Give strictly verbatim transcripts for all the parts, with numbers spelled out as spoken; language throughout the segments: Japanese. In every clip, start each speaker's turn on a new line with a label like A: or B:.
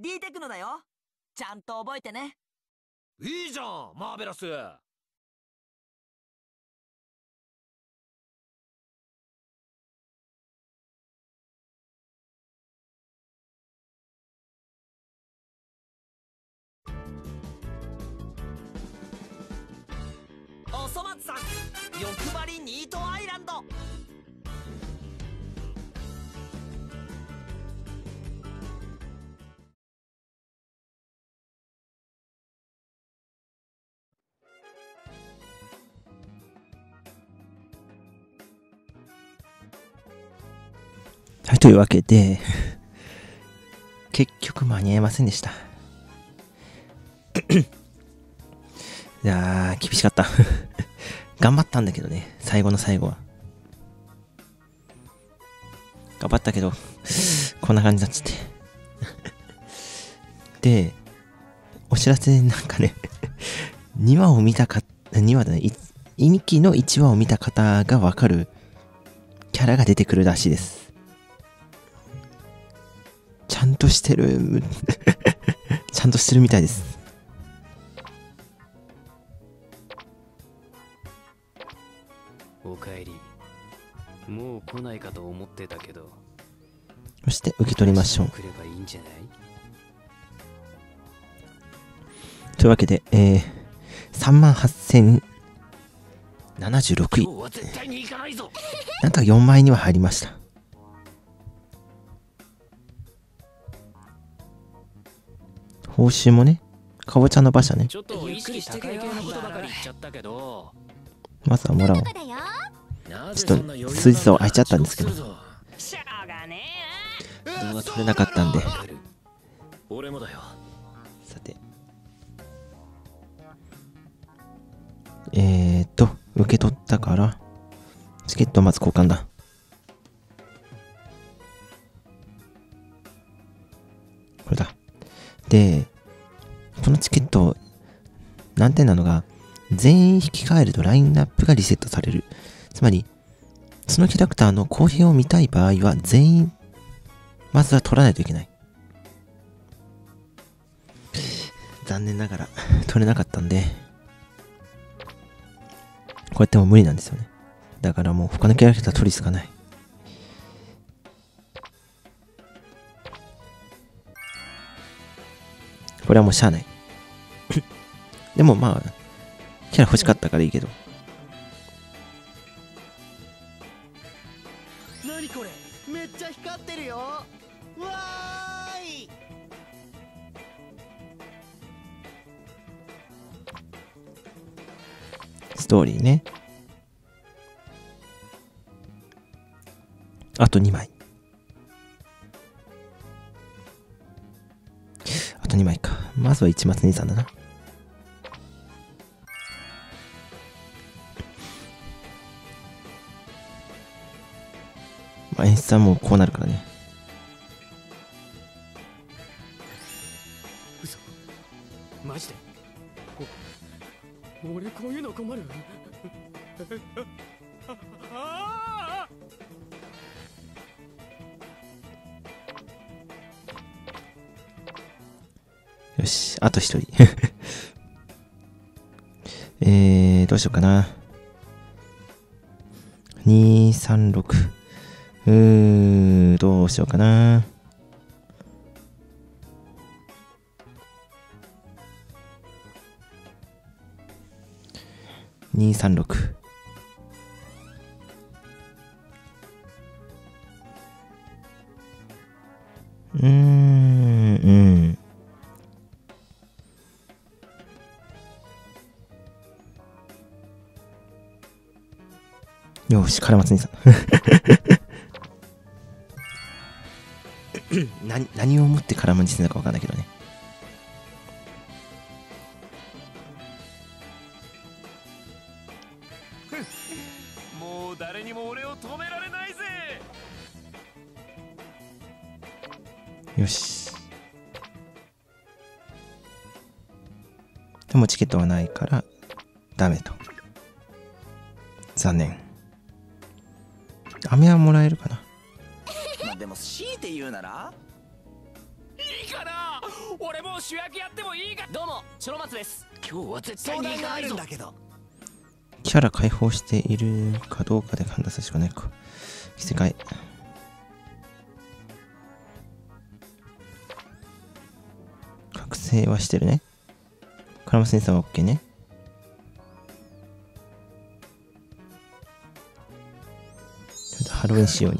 A: D テクノだよ。ちゃんと覚えてね。
B: いいじゃん、マーベラス。
A: おそ松さん、欲張りニートアイランド。
C: はい、というわけで結局間に合いませんでした。いやー厳しかった頑張ったんだけどね、最後の最後は頑張ったけどこんな感じになっちゃってで、お知らせなんかねにわを見たかにわだね、いにきのいちわを見た方がわかるキャラが出てくるらしいです。ちゃんとしてるちゃんとしてるみたいです。
D: おかえり。もう来ないかと思ってたけど。
C: そして受け取りましょう。
D: 来ればいいんじゃない？
C: というわけで、えー、さんまんはっせんななじゅうろくい。なんとかよんまんえんには入りました。報酬もね、かぼちゃの馬車ね。
D: ちょっと意識高い系のことばかり言っちゃったけど。
C: まずはもらおう。ちょっと数日は空いちゃったんですけど、動画撮れなかったんで。
D: 俺もだよ。
C: さて、えーっと受け取ったからチケットをまず交換だ。これだ。で、このチケット難点なのが、全員引き換えるとラインナップがリセットされる。つまりそのキャラクターの公平を見たい場合は全員まずは取らないといけない。残念ながら取れなかったんで、こうやっても無理なんですよね。だからもう他のキャラクター取りすかない。これはもうしゃあないでもまあキャラ欲しかったからいいけど。
E: 何これ、めっちゃ光ってるよ。わーい。
C: ストーリーね。あとにまい。あとにまいか。まずは市松兄さんだな。まあ、演出はもうこうなるからね。
D: 嘘。マジで。お俺こういうの困る。
C: よし、あと一人。えー、どうしようかな。にさんろく。うー、どうしようかな。にさんろく。うーん、うん。よし、唐松兄さん。何、何をもって唐松兄さんだかわかんないけどね。
B: もう誰にも俺を止められないぜ。
C: よし。でもチケットがないからダメと。残念。飴はもらえるかな。
A: まあでも強いて言うなら、
B: いいかな、 俺もう主役やってもいいか。
A: どうもチョロマツです。
D: 今日は絶対
E: 相談があ
D: に行かないぞ。
E: るんだけど。
C: キャラ解放しているかどうかで判断するしかないか。着せ替え。覚醒はしてるね。カラマセンサーは OK ね。ちょっとハロウィン仕様に。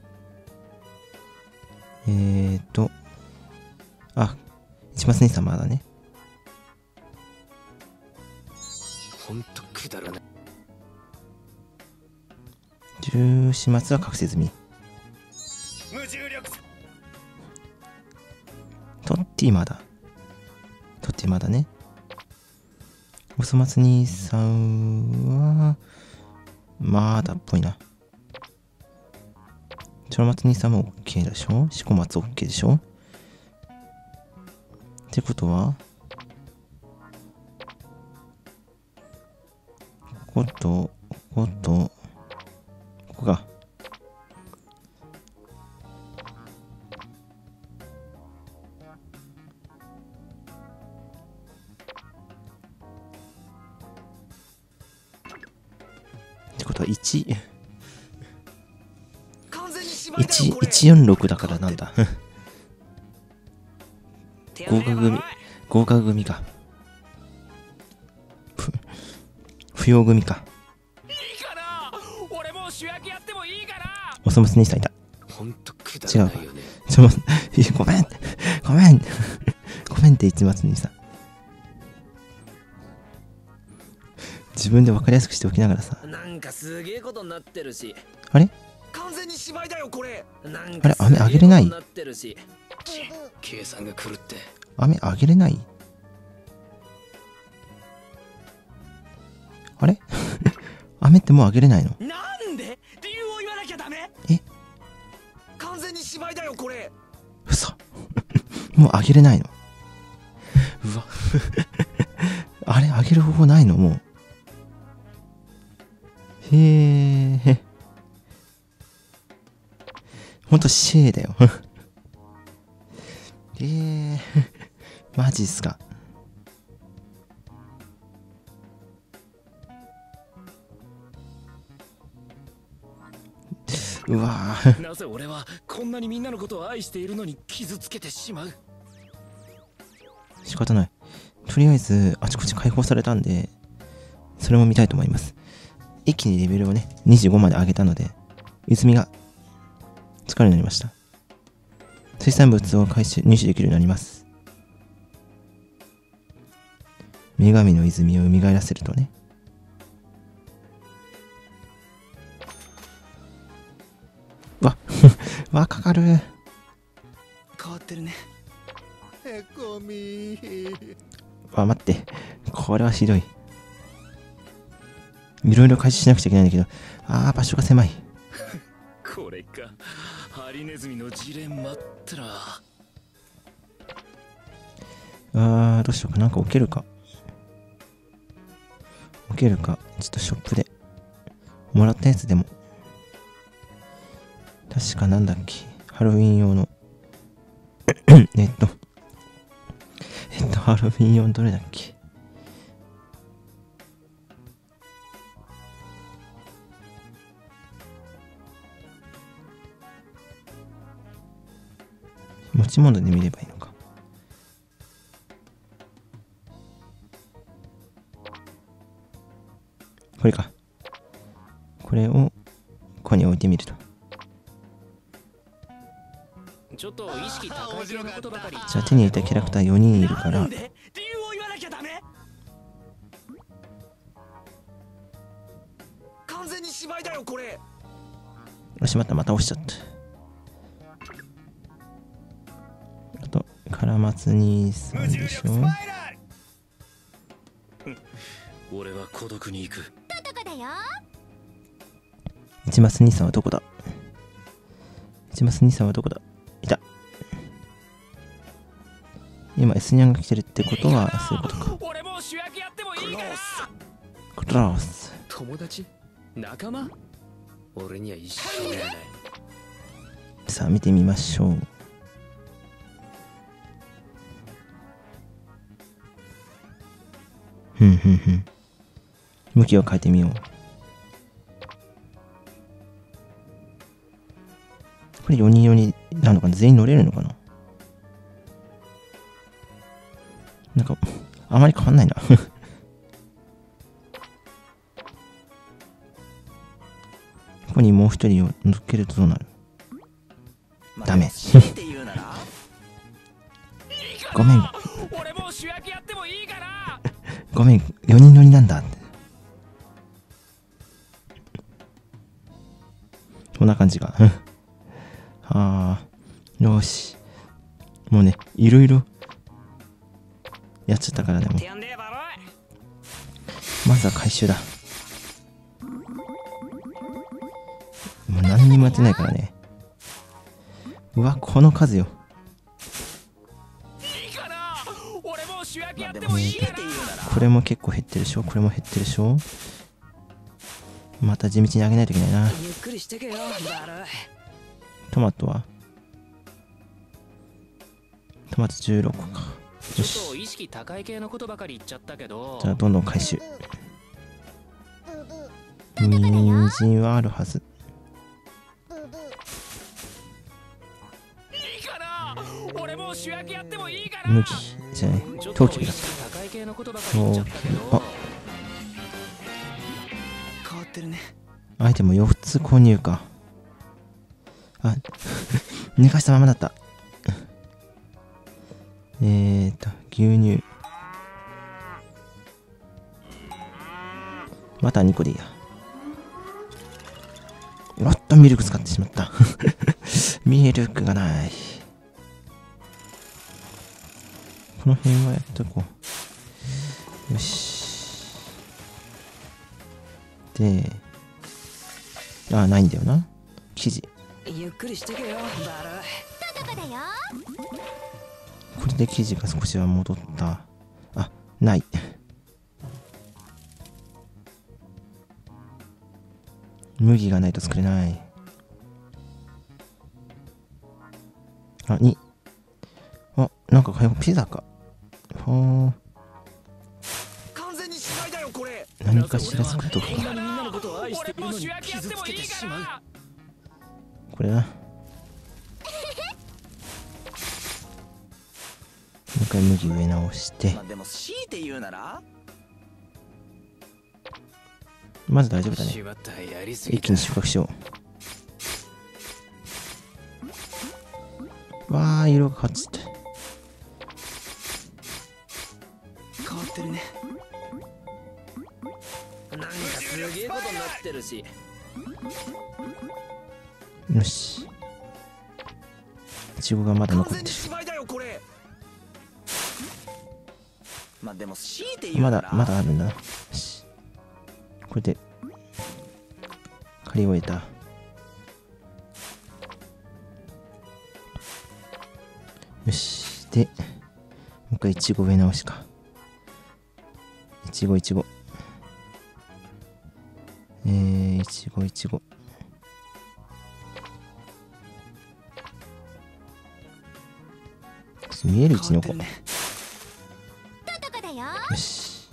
C: えーと。あ、一松兄さんまだね。
D: ほんとくだらない。
C: 十四松は覚醒済み。
B: 無重力。
C: トッティまだ。トッティまだね。おそ松兄さんは、まだっぽいな。チョロ松兄さんも OK でしょ。シコ松 OK でしょ。ってことは、ここと、ここと、ここが。ってことは1、
E: 完全に芝居だ
C: 1、
E: よこれ。
C: いちよんろくだからなんだ。合格組、合格組か。ふ不要組か。
B: いいかな。俺もう主役やってもいいかな。
C: おそ松兄さんいた。
D: ほんとくだらないよね。
C: ちょ、ごめんごめんごめんって一松兄さん。自分で分かりやすくしておきながらさ。
A: なんかすげえことになってるし。
C: あれ
E: 完全に芝居だよこれ。
A: なん
C: あれ
A: か
C: 雨あげれない
A: すげえことになってるし。
D: 計算が狂って
C: 雨あげれないあれ雨ってもうあげれないの？
E: なんで理由を言わなきゃダメ？
C: え
E: 完全に芝居だよこれ。
C: 嘘もうあげれないの？うわあれあげる方法ないのもう。へえほんとシェーだよえー、マジっすか。うわー
B: なぜ俺はこんなにみんなのことを愛しているのに傷つけてしまう。
C: 仕方ない。とりあえずあちこち解放されたんでそれも見たいと思います。一気にレベルをねにじゅうごまで上げたので泉が使えるようになりました。水産物を回収入手できるようになります。女神の泉を蘇らせるとね。わわかかる。
E: 変わってるね。へこみ。
C: わ待ってこれはひどい。いろいろ回収しなくちゃいけないんだけど、あー場所が狭い。
B: これかハリネズミのジレンマったら。
C: あーどうしようか。なんか置けるか置けるか。ちょっとショップでもらったやつでも確かなんだっけハロウィン用のえっとえっとハロウィン用のどれだっけ。持ち物で見ればいいのか。これか。これをここに置いてみると。
D: ちょっと意識高い系のことばかり。
C: じゃあ手に入れたキャラクターよにんいるから
E: なんで理由を言わなきゃダメ？完全に芝居だよこれ。
C: あしまった。また押しちゃった。あとカラマツ兄さんでしょ。
D: 俺は孤独に行く。
C: 一マス兄さんはどこだ。一マス兄さんはどこだ。いた。今 S ニャンが来てるってことはそういうことか。
B: 俺もう主役やってもいいかな。
C: クロース。
D: 友達仲間俺には一生やらない。
C: さあ見てみましょう。 ふんふんふん。向きを変えてみよう。これよにん用になのかな、全員乗れるのかな。なんかあまり変わんないなここにもう一人を乗っけるとどうなる。ダメごめん
B: 俺もう主役やってもいいかな
C: ごめんよにん乗りなんだってこんな感じかあーよしもうねいろいろやっちゃったからね。もうまずは回収だ。もう何にもやってないからね。うわこの数よ。
B: いいかな俺もう主役やってもいいかな。
C: これも結構減ってるでしょ。これも減ってるでしょ。また地道にあげないといけないな。
A: ゆっくりしてけよバル。
C: トマトはトマトじゅうろっこか。
D: ちょっと意識高い系のことばかり言っちゃったけど、
C: じゃあどんどん回収。人参はあるはず。
B: いいかな俺もう主役やってもいいかな。
C: 麦じゃないトウキビだ。
D: 高い系のことばかり言っちゃったけど、
C: あ
A: 変わってるね。
C: アイテムよっつ購入か。あ寝かしたままだったえーと牛乳バターにこでいいや。おっとミルク使ってしまったミルクがない。この辺はやっとこう。よしであないんだよな生地。
A: ゆっくりしてけよバル。
C: これで生地が少しは戻った。あない麦がないと作れない。あにあなんかピザか。は
A: 完全に失敗だよこれ。
C: あ何かしら作っとくか。
A: みんなのことを愛しているのに傷つけてしまう。
C: これな。もう一回麦植え直して
A: まあでも強いて言うなら
C: まず大丈夫だね。
D: しまったやりすぎた。
C: 一気に収穫しよう。わあ色が変わっちゃった。
A: 変わってるね。なんかすげえことになってるし。
C: よしいちごがまだ残ってる。
A: 失敗だよこれ。まあでも強いて言う
C: ま
A: なら
C: だまだあるんだな。よしこれで刈り終えた。よしでもう一回いちご植え直しか。いちごいちごえーいちごいちご見える位置に置こう。よし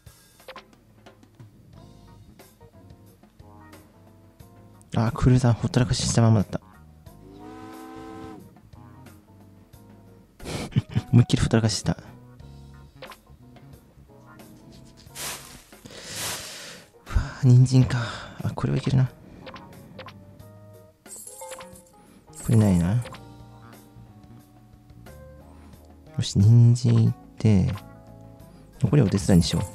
C: あークルーザーほったらかししたままだった思いっきりほったらかしした。うわー人参か。あこれはいけるな。これないな。よし人参いって残りはお手伝いにしよう。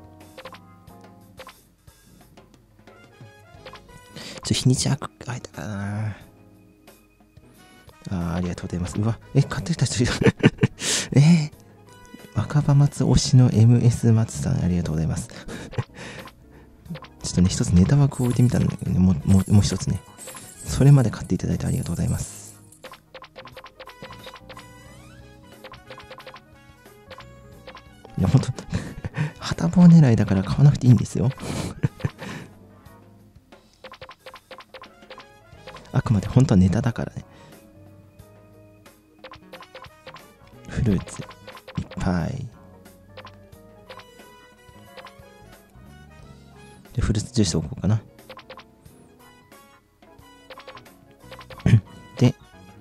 C: ちょ日にちあくあいたかなあーありがとうございます。うわえ買ってきた人いるえー、若葉松推しの エムエス 松さんありがとうございますちょっとね一つネタ枠を置いてみたんだけどね、もうもうもう一つねそれまで買っていただいてありがとうございます。いやほんと旗棒狙いだから買わなくていいんですよあくまで本当はネタだからね。フルーツいっぱいず重視しておこうかな。で、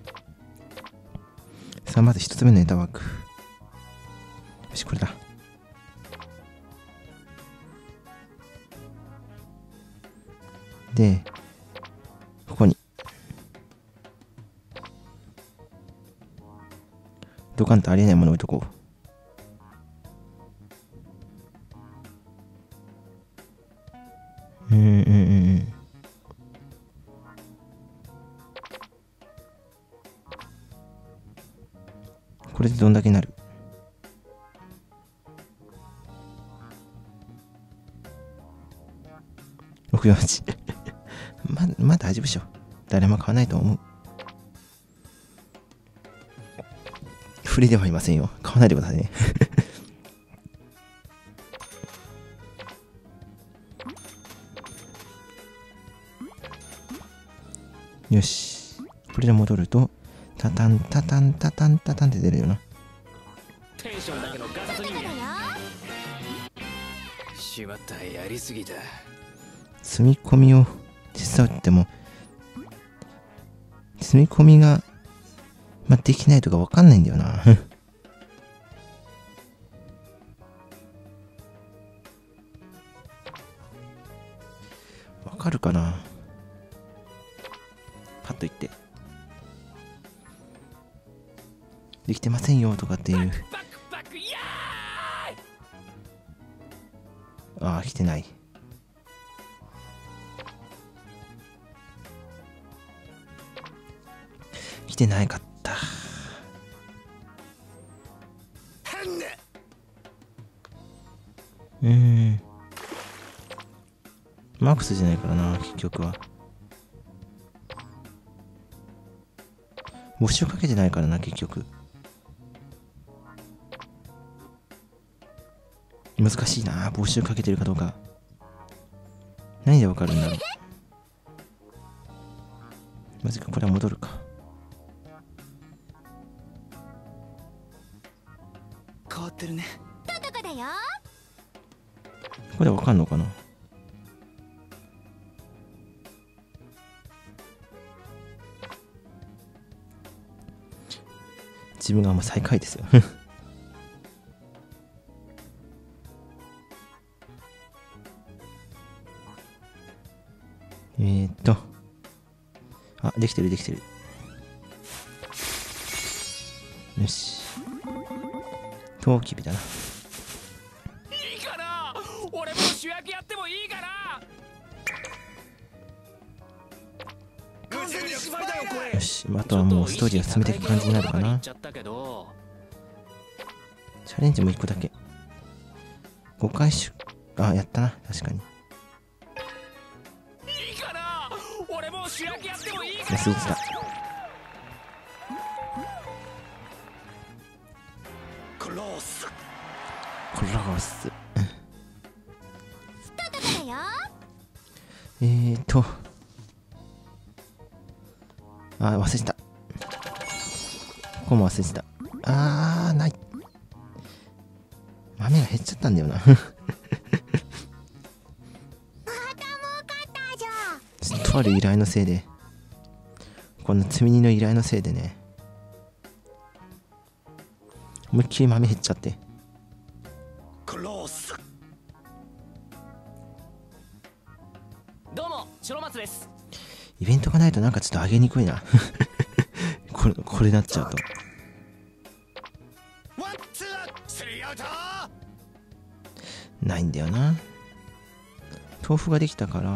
C: さあまず一つ目のネタワーク。よし、これだ。で、ここにドカンとありえないものを置いとこう。うんうんうんうん。これでどんだけなる？ろくじゅうはち。ま、まあ大丈夫でしょ。誰も買わないと思う。フリーではいませんよ。買わないでくださいね。よし。これで戻ると、タタンタタンタタンタタンって出るよな。
D: テンションだけのガサツ人間。しまった、やりすぎた。
C: 積み込みを手伝うっても、積み込みが、まあ、できないとかわかんないんだよな。わかるかな。パッと言って。できてませんよとかっていう。ああ、来てない。来てないかった。うーん。マックスじゃないからな、結局は。募集かけてないからな、結局。難しいな、募集かけてるかどうか。何でわかるんだろう。まずか、これは戻るか。
A: 変わってるね。
F: トトコだよ。
C: これでわかんのかな。自分があんま最下位ですよ。えーっと。あ、できてるできてる。よし。トウキビだな。
B: いいかな、俺も主役やってもいいかな。
C: よし、あとはもうストーリーを進めていく感じになるかな。チャレンジもいっこだけ。ごかいしゅ、あ、やったな、確かに。
B: いいかな、俺も主役やってもいいかな。
C: メス打つだ。
A: クロース
C: コロース。
F: トトコだよ。
C: えーと。あー、忘れてた。ここも忘れてた。あー、ない。豆が減っちゃったんだよな。
F: また儲かったじゃん。
C: とある依頼のせいで、この積み荷の依頼のせいでね、思いっきり豆減っちゃって。
A: クロース。
D: どうも、白松です。
C: イベントがないとなんかちょっと上げにくいな。これ、これなっちゃうと。
A: ワンツースリーアウト。
C: ないんだよな。豆腐ができたから、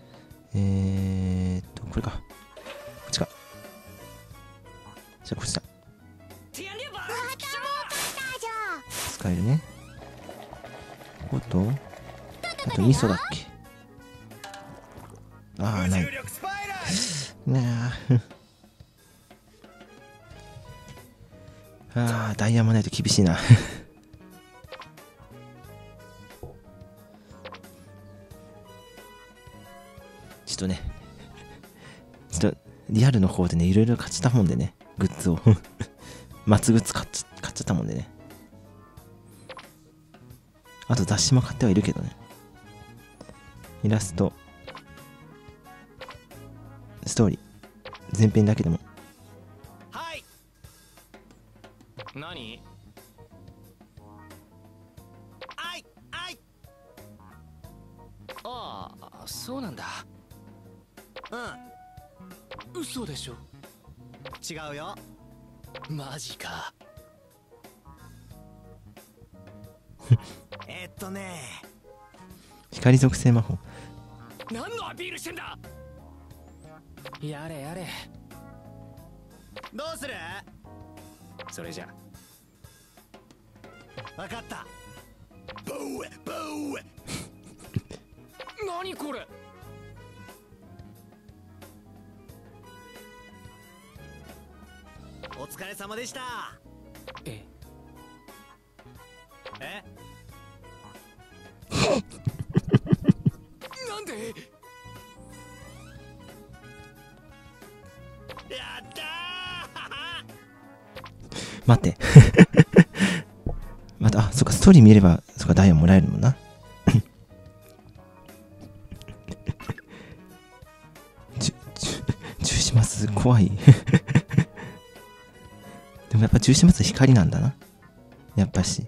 C: えーっと、これか。こっちか。じゃあこっちだ。使えるね。ここと、あと味噌だっけ。ああ、ない。ねあ。ああ、ダイヤもないと厳しいな。ちょっとね、ちょっとリアルの方でね、いろいろ買っちゃったもんでね、グッズを。松グッズ買っちゃ、買っちゃったもんでね。あと雑誌も買ってはいるけどね。 イラスト、ストーリー、前編だけでも。
A: はい。
D: 何？
A: あいあい。
D: ああ、そうなんだ。
A: う
D: 嘘でしょ。
E: 違うよ。
D: マジか。
A: えっとね。
C: 光属性魔法。
D: 何のアピールしてんだ。やれやれ。
E: どうする？
D: それじゃ。
E: わかった。
A: ボウエボウエ。
D: 何これ。
E: お疲れ様でした。
D: え
E: え？
D: なんで？
A: やったー。
C: 待ってまた、あ、そっか、ストーリー見ればそっか、ダイヤもらえるもんなジュジュジュシマス怖いでもやっぱジュシマス光なんだな、やっぱし。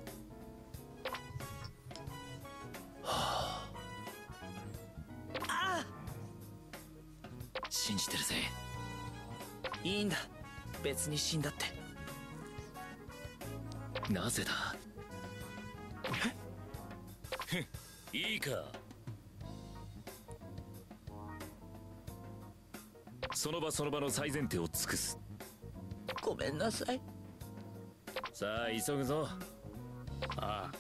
A: 信じてるぜ。いいんだ、別に死んだって。
B: なぜだ。いいか。その場その場の最善手を尽くす。
A: ごめんなさい。
B: さあ急ぐぞ。
D: ああ。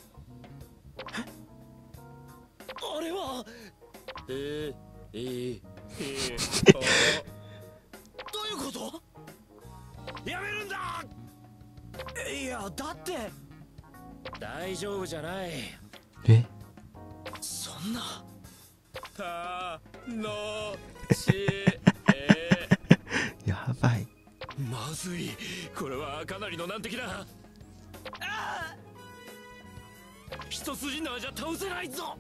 A: あれは。
D: えー、えー、え
A: どういうこと？やめるんだ。いや、だって
B: 大丈夫じゃない。
C: え、
A: そんな。
B: たのしえ
C: やばい。
B: まずい。これはかなりの難敵だ。
A: あ
B: 一筋縄じゃ倒せないぞ。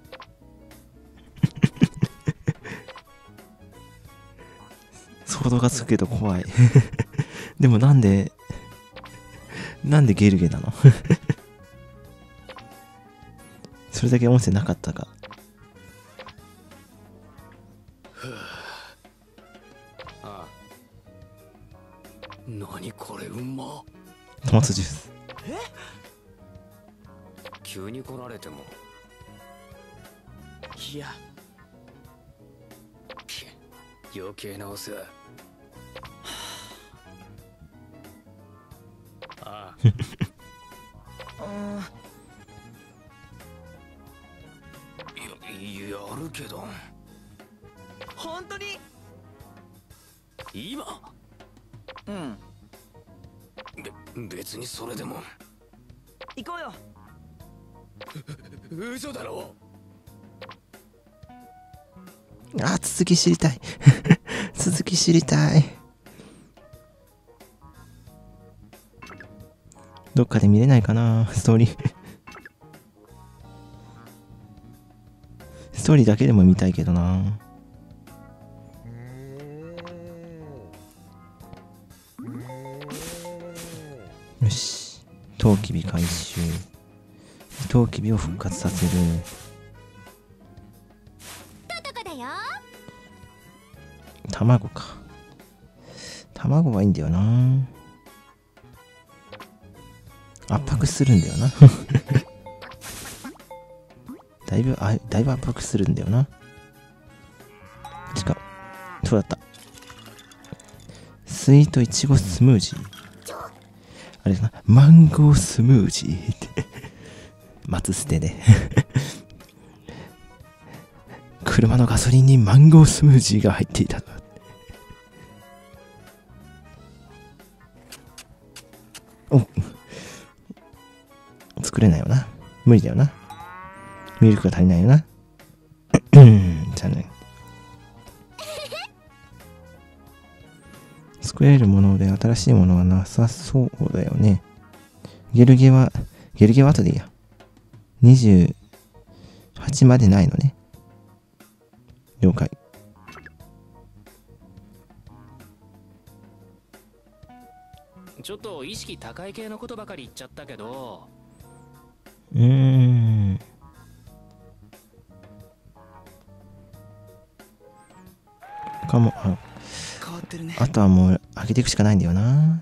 C: 想像がつくけど怖いでもなんでなんでゲルゲなのそれだけ音声なかったか。
D: ああ。何これ、うまっ。
C: トマトジュース。
D: 急に来られても。
A: いや、
D: 余計なお世話。ああ。や、やるけど。
A: 本当に？
D: 今？
A: うん。
D: べ、別にそれでも。
A: 行こうよ。
D: 嘘だろ。
C: あ、続き知りたい続き知りたい。どっかで見れないかな、ストーリーストーリーだけでも見たいけどな。よし、トウキビ回収。トウキビを復活させる。卵か。卵はいいんだよな。圧迫するんだよなだいぶあだいぶ圧迫するんだよな。しかそうだった。スイートいちごスムージー、あれかな、マンゴースムージーって松捨てで車のガソリンにマンゴースムージーが入っていたと。お、作れないよな。無理だよな。ミルクが足りないよな。残念。作れるもので新しいものはなさそうだよね。ゲルゲは、ゲルゲは後でいいや。にじゅうはちまでないのね。 了解。
D: ちょっと意識高い系のことばかり言っちゃったけど、
C: うーん。かも、あ、
A: 変わってるね。
C: あとはもう上げていくしかないんだよな。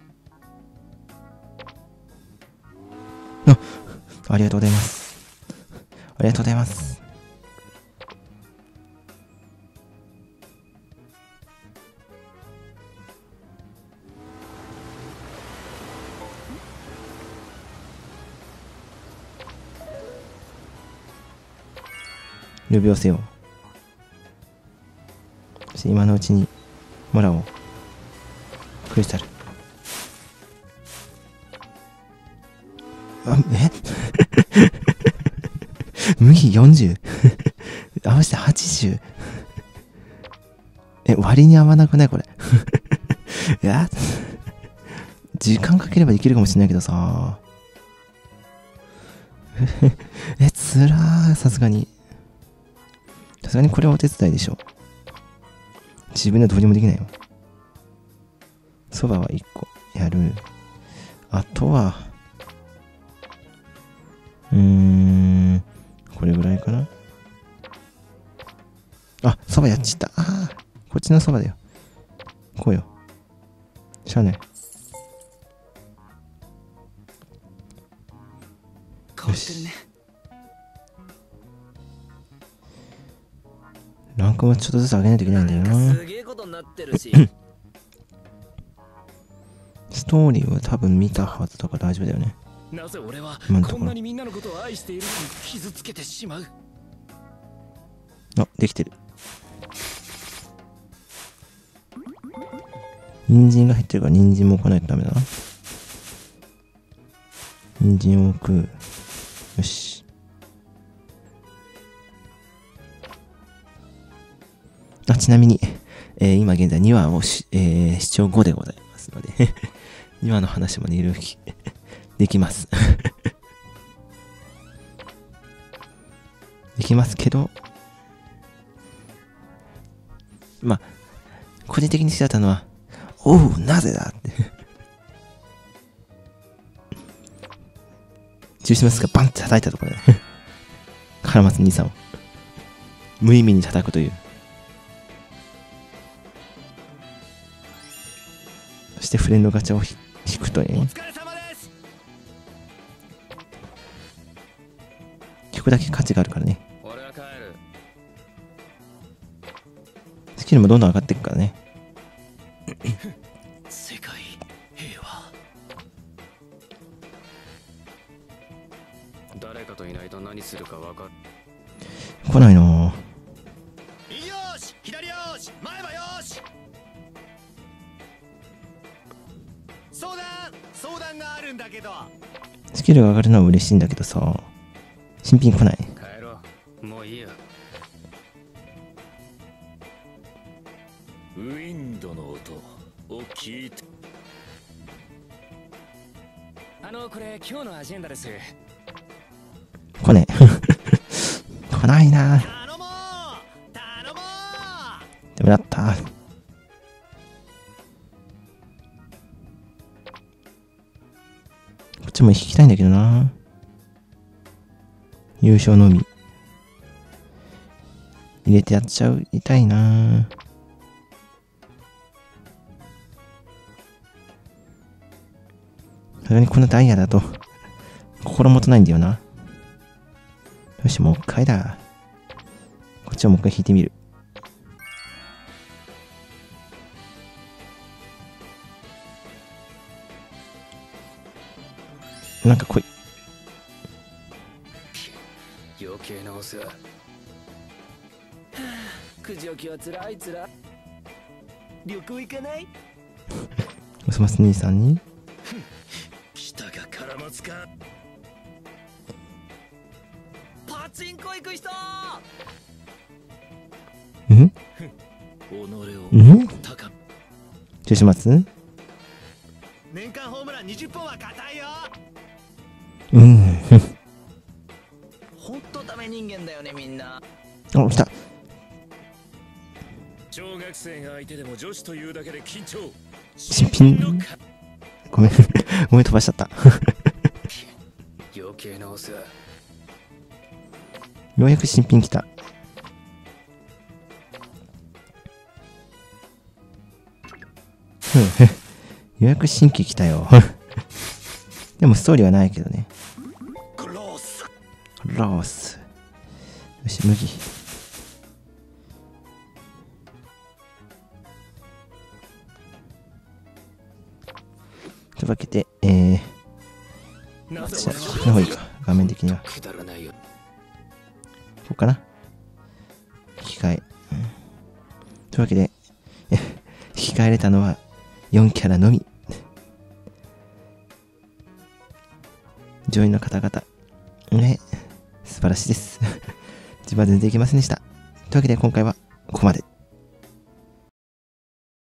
C: あ、ありがとうございます。ありがとうございます。呼び寄せよう。そして今のうちにもらおう。クリスタル。あ、え麦よんじゅう 合わせてはちじゅうえ、割に合わなくないこれいや時間かければできるかもしれないけどさえ、つらー、さすがにさすがにこれはお手伝いでしょ。自分ではどうにもできないよ。そばはいっこやる。あとはうーんこれぐらいかな。あ、そばやっちった。ああ、こっちのそばだよ。こうよ。しゃあない。
A: 変わってるね。
C: ランクもちょっとずつ上げないといけないんだよな。
A: すげえことになってるし。
C: ストーリーは多分見たはずだから大丈夫だよね。
B: なぜ俺は
C: 今のところ
B: こんなにみんなのことを愛しているのに傷つけてしまう。
C: あ、できてる。人参が入ってるから人参も置かないとダメだな。人参を置く。よし。あ、ちなみに、えー、今現在にわをし、えー、視聴後でございますのでにわの話もね、いろいろできますできますけど、まあ個人的に好きだったのは、おう、なぜだってジューシマスがバンって叩いたところでカラマツ兄さんを無意味に叩くという。そしてフレンドガチャを引くとね、
A: お疲れ様です。
C: 引くだけ価値があるからね。
D: 俺は帰る。
C: スキルもどんどん上がっていくからね。
A: 世界平和。
D: 誰かといないと何するか分かる。
C: 来ないなぁ。
A: 右よーし、左よーし、前歯よーし。相談相談があるんだけど。
C: スキルが上がるのは嬉しいんだけどさ、新品来ない。
D: 帰ろう。もういいや。
B: ウィンドの音を聞いて。
D: あのこれ今日のアジェンダです。
C: 来ねえ来ないなぁ。
A: 頼もう頼もう。
C: ダメだった。こっちも引きたいんだけどな。優勝のみ入れてやっちゃう。痛いな。さすがにこのダイヤだと心もとないんだよな。よし、もう一回だ。こっちをもう一回引いてみる。なんか来い。
D: 余計なお世話。
A: くじ置きはつらいつらい。旅行行かない？
C: おすます兄さんに
B: 来たかカラマツか。
A: パチンコ行く人。
C: うん
B: 己を
C: うん
B: 高め。
C: 中止待つ。
A: 年間ホームランにじゅっぽんは硬いよ。
C: うん
A: ほんとダメ人間だよねみんな。
C: お、来た。
B: 小学生が相手でも女子というだけで緊張。
C: 新品。ごめんごめん飛ばしちゃった
D: 余計なお世話。
C: ようやく新品来た。うんようやく新規来たよでもストーリーはないけどね。
A: クロース
C: ロース。よし、麦。というわけで、えー、
B: なぜ
C: じゃあ、こっちの方がいいか。画面的には。
D: くだらないよ。
C: こうかな。引き換え。うん、というわけで、引き換えれたのはよんキャラのみ。上位の方々。ね、素晴らしいです。自分は全然いけませんでした。というわけで今回はここまで。